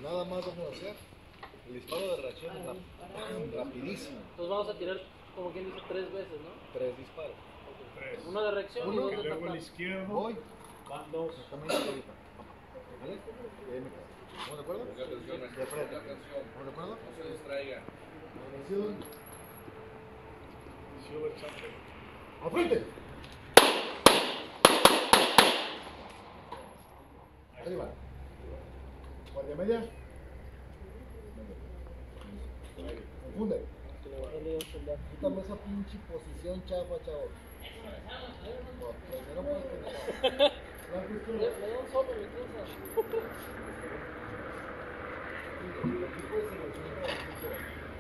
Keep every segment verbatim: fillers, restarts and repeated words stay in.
nada más vamos a hacer el disparo de reacción rap rapidísimo. Entonces vamos a tirar, como quien dice, tres veces, ¿no? Tres disparos. Tres. Uno de reacción Uno, y dos Y de luego el atacar. izquierdo. Voy. Van dos. Exactamente ahorita. ¿Vale? Y ahí me quedo. ¿Estamos de acuerdo? Ponga atención, De frente. ponga atención. ¿Estamos de acuerdo? No se distraiga. Atención. Silver Chapter. ¡Al frente! Arriba. Guardia media. Confunde. Quítame esa pinche posición chafa, chavo. No, primero puedes pensar. Blanco Me izquierdo. me da un solo, me cansa. Aquí puedes seleccionar la que quieras.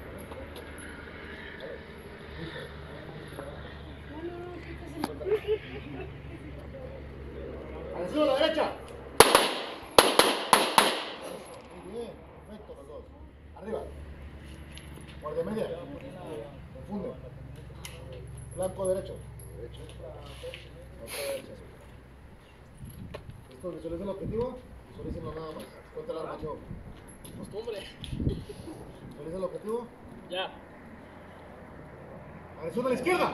Atención a la derecha. Muy bien, perfecto los dos. Arriba. Guardia media. Confunde. Flanco derecho. Derecho. Flanco derecho. ¿Listo? ¿Visualicen el objetivo? Visualícenlo nada más. Cuenta el arma, chavo. Costumbre. ¿Visualicen el objetivo? Ya. Atención a la izquierda.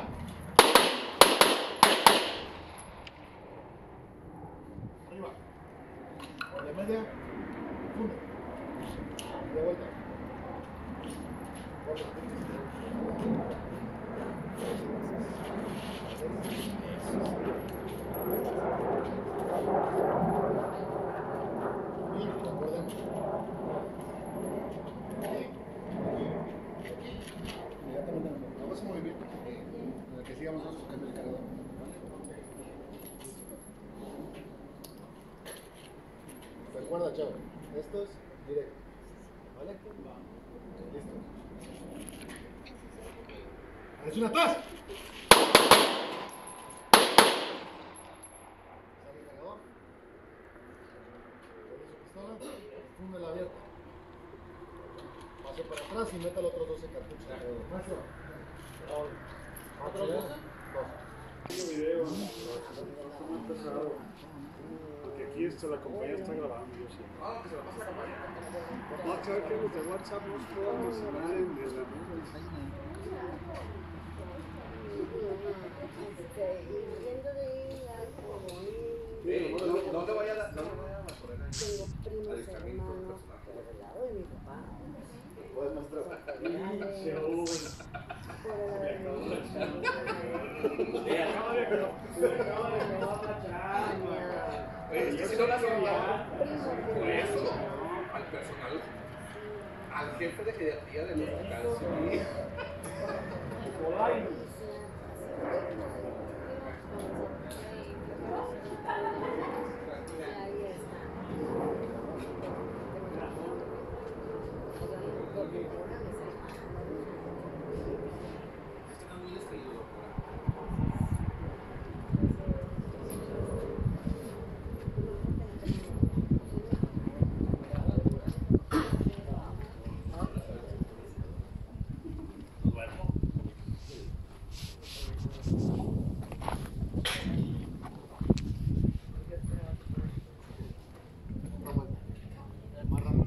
Arriba. Guardia media. Confunde. Y de vuelta. Cuatro. Y recordemos. Aquí. Aquí. Inmediatamente hagamos ese movimiento en el que sigamos tocando el cargador. Recuerda, chavo, esto es directo. ¿Vale? Listo. ¡Atención atrás! Saca el cargador. Pone su pistola. Funde la abierta. Pase para atrás y meta los otros doce cartuchos alrededor. Maestro. ¿Otros doce? Tengo video, ¿no? Está muy pesado. Porque aquí esto, la compañía está grabando, yo sé. Ah, que se la pasa la campaña. No, claro que los de WhatsApp no se pueden mencionar en de la Eh, no, no te vayas a no te vayas a correr ahí. Tengo primos, Adiestramiento hermanos, personal. por el lado de mi papá. Puedes, maestro. Eh, acaba de acaba de acabar la charla. Oye, es que si no la hacen por eso, al personal, al jefe de pediatría del hospital civil. Ahí Está muy distraído, doctora. Más rápido.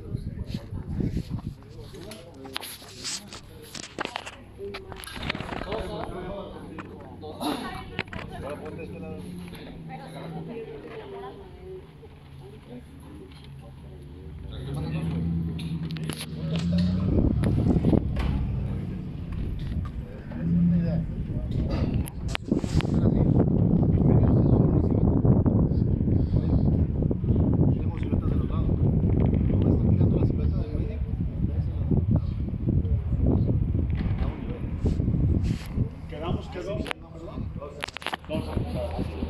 Ahora ponte este lado. Quedamos que dos. Dos.